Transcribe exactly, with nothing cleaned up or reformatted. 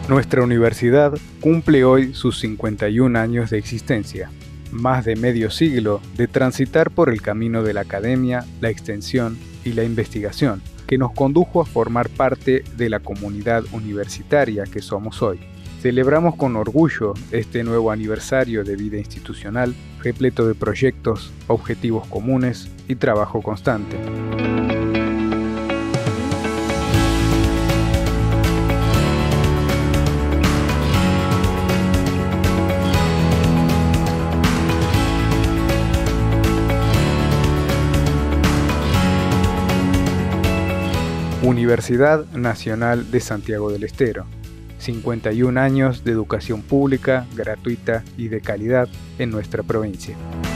Nuestra universidad cumple hoy sus cincuenta y un años de existencia, más de medio siglo de transitar por el camino de la academia, la extensión y la investigación, que nos condujo a formar parte de la comunidad universitaria que somos hoy. Celebramos con orgullo este nuevo aniversario de vida institucional, repleto de proyectos, objetivos comunes y trabajo constante. Universidad Nacional de Santiago del Estero. cincuenta y un años de educación pública, gratuita y de calidad en nuestra provincia.